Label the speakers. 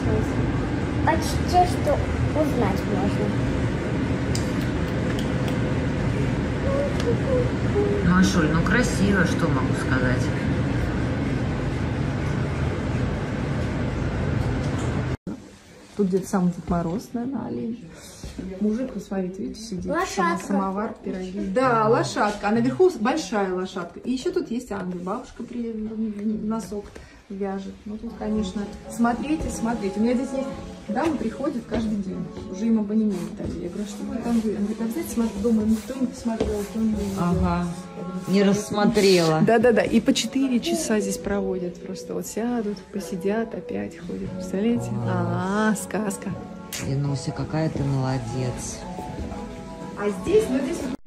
Speaker 1: Почти что узнать можно.
Speaker 2: Машуль, ну красиво, что могу сказать.
Speaker 3: Тут где-то сам Дед Мороз, наверное, олень. Мужик, посмотрите, видите, сидит.
Speaker 1: Лошадка.
Speaker 3: Самовар, пироги. Да, лошадка. А наверху большая лошадка. И еще тут есть ангел. Бабушка носок вяжет. Ну тут, конечно, смотрите. У меня здесь есть дамы, приходят каждый день. Уже им абонемент дали. Я говорю, что вы там вы? Он говорит, обязательно смотрю, дома никто не посмотрел, никто не видел.
Speaker 2: Ага, не рассмотрела.
Speaker 3: Да. И по 4 часа здесь проводят. Просто вот сядут, посидят, опять ходят. Представляете? Сказка.
Speaker 2: Ленуся, какая ты молодец.
Speaker 3: А здесь, ну здесь